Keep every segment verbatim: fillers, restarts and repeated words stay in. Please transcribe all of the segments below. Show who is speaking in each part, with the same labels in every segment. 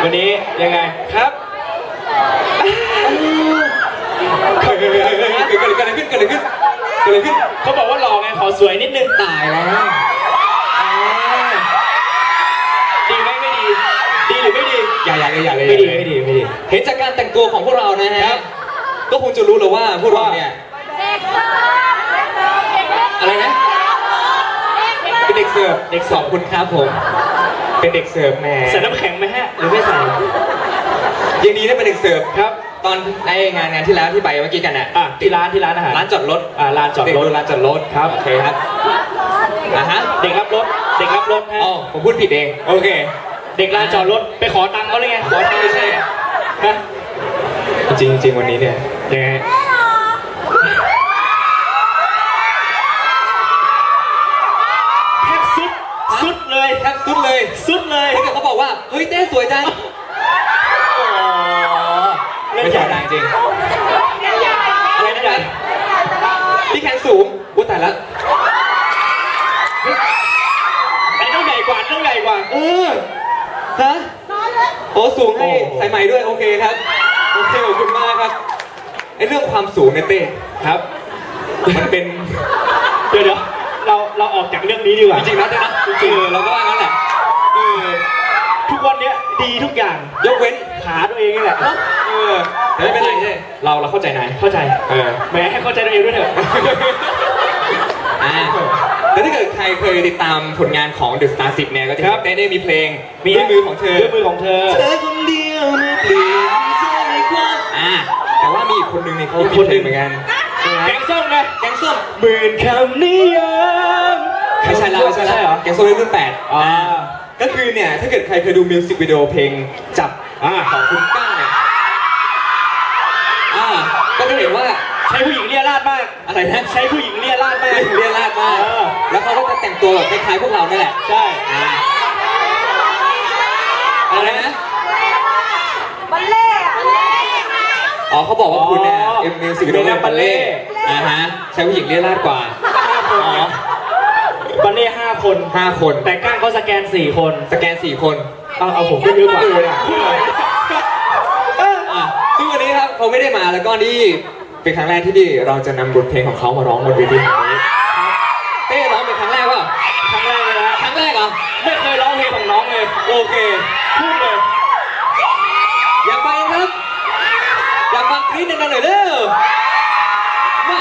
Speaker 1: วันนี้ยังไงครับเกิดอะไรขึ้นเกิดอะไรขึ้นเกิดอะไรขึ้นเกิดอะไรขึ้นเขาบอกว่าหล่อไงขอสวยนิดนึงตายแล้วดีไหมไม่ดีดีหรือไม่ดีอย่าอย่าเลยอย่าเลยไม่ดีไม่ดีไม่ดีเห็นจากการแต่งตัวของพวกเรานะฮะก็คงจะรู้เลยว่าพวกเราเนี่ยอะไรนะเป็นเด็กเสิร์ฟเด็กสองคุณครับผมเป็นเด็กเสิร์ฟแม่ใส่น้ำแข็งไหมฮะหรือไม่ใส่ยังดีได้เป็นเด็กเสิร์ฟครับตอนในงานงานที่แล้วที่ไปเมื่อกี้กันน่ะที่ร้านที่ร้านอาหารร้านจอดรถอ่าร้านจอดรถร้านจอดรถครับโอเคครับอ่าฮะเด็กรับรถเด็กรับรถฮะอ๋อผมพูดผิดเองโอเคเด็กร้านจอดรถไปขอตังค์เขาเลยไงขอตังค์ไม่ใช่ฮะจริงจริงวันนี้เนี่ยยังไงแทบสุดสุดเลยแทบสุดเลยสุดเลยเขาบอกว่าเฮ้ยเต้สวยจังไม่ใช่นางจริงอะไรนะจ๊ะพี่แขนสูงวุ้นแต่ละอันนี้ต้องใหญ่กว่าต้องใหญ่กว่าเออฮะโอ้สูงให้ใส่ใหม่ด้วยโอเคครับโอเคขอบคุณมากครับไอ้เรื่องความสูงเนี่ยเต้ครับมันเป็นเดี๋ยวเดี๋ยวเราเราออกจากเรื่องนี้ดีกว่าจริงๆนะเต้นะจริงๆเราก็ว่างั้นแหละเออทุกวันนี้ดีทุกอย่างยกเว้นขาตัวเองนี่แหละเออไม่เป็นไรใช่เราเราเข้าใจนายเข้าใจเออแม้ให้เข้าใจตัวเองด้วยเถอะอ่าแต่ถ้าเกิดใครเคยติดตามผลงานของ The Star สิบเนี่ยก็จะได้ได้มีเพลงด้วยมือของเธอด้วยมือของเธอเธอคนเดียวไม่เปลี่ยนใจความอ่าแต่ว่ามีอีกคนนึงเนี่ยเขาคิดถึงเหมือนกันแกงส้มไงแกงส้มหมื่นคำนิยมไม่ใช่เราไม่ใช่เหรอแกงส้มรุ่นแปดอ่าก็คือเนี่ยถ้าเกิดใครเคยดูมิวสิกวิดีโอเพลงจับอ่าของคุณก้างเนี่ยอ่าก็จะเห็นว่าใช้ผู้หญิงเลี่ยราดมากอะไรนะใช้ผู้หญิงเลี่ยราดมากเลี่ยราดมากแล้วเขาก็จะแต่งตัวแบบคล้ายๆพวกเราเนี่ยแหละใช่อ่าอะไรนะบัลเล่อ๋อเขาบอกว่าคุณเนี่ยมิวสิกวิดีโอเป็นบัลเล่อ่าฮะใช้ผู้หญิงเลี่ยราดกว่าอ๋อบัลเล่ห้าคนห้าคนแต่ก้างเขาสแกนสี่คนสแกนสี่คนเอาเอาผมก็เยอะกว่าเลยอ่ะซึ่งวันนี้ครับเขาไม่ได้มาแล้วก็นี่เป็นครั้งแรกที่เราจะนำบทเพลงของเขามาร้องบนเวทีแห่งนี้เต้ร้องเป็นครั้งแรกป่ะครั้งแรกเลยนะครั้งแรกเหรอไม่เคยร้องเพลงของน้องเลยโอเคพูดเลยอยากฟังครับอยากฟังกรี๊ดดังๆหน่อยเด้อมา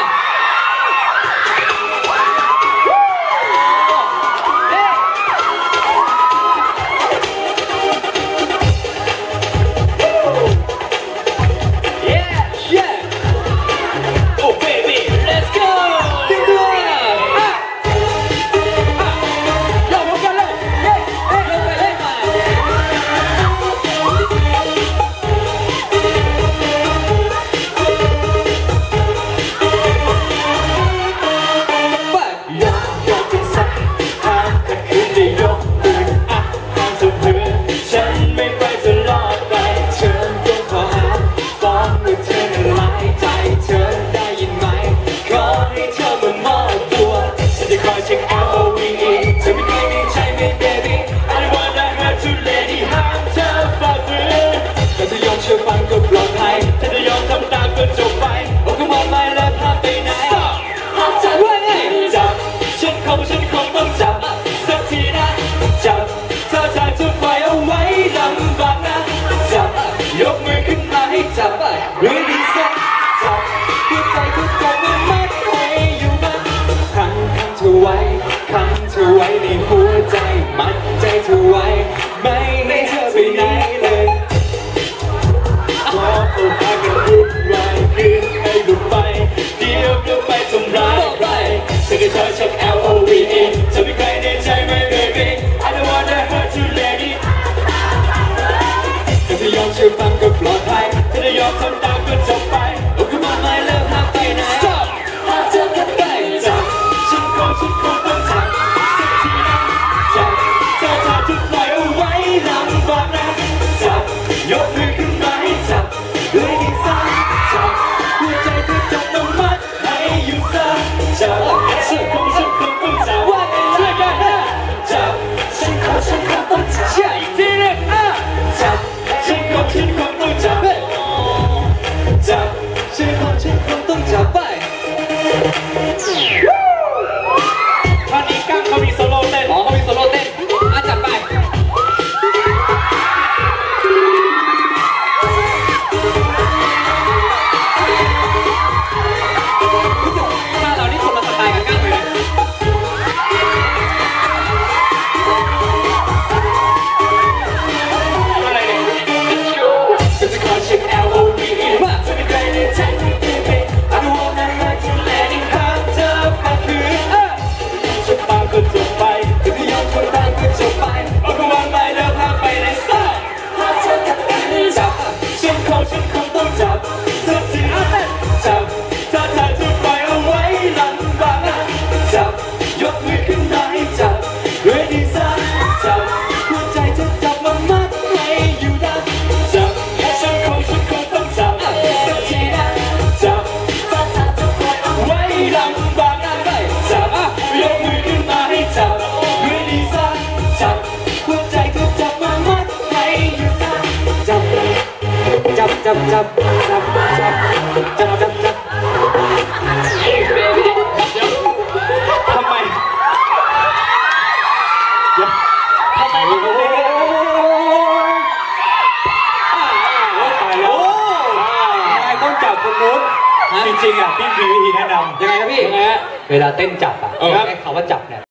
Speaker 1: ยกมือขึ้นมาให้จับหรือดีสักจับหัวใจทุกคนมันมัดให้อยู่บ้างขังขังเธอไว้ขังเธอไว้ในหัวใจมัดใจเธอไว้ไม่ให้เธอไปไหนเลยขอโอกาสกันรุนแรงขึ้นให้หลุดไปเดี๋ยวเดี๋ยวไปทำร้ายใครฉันก็เธอชัก L O V E เธอไม่เคยในใจไหม baby I don't wanna hurt you ladyถ้ายอมเชื่อฟังก็ปลอดภัยถ้าได้ยอมทำตามก็จบไปโอ้คือมาไม่เลิกหาไปไหน Stop หาเธอกันไปจับฉันคงฉันคงต้องจับสักทีนะจับเธอเธอจะปล่อยเอาไว้ลำบากนะจับยกมือขึ้นมาให้จับด้วยดีสักจับหัวใจเธอจับต้องมัดให้อยู่สักจับฉันคงฉันคงต้องจับว่าช่วยกันนะจับฉันคงฉันคงต้องจับอีกทีนึงอ่ะจับจับจับจับจับจับจับจับทำไมทำไมโอ้โหตายแล้วนายต้องจับคนนู้นจริงๆอ่ะพี่มีวิธีแนะนำยังไงครับพี่เวลาเต้นจับอ่ะให้คำว่าจับเนี่ย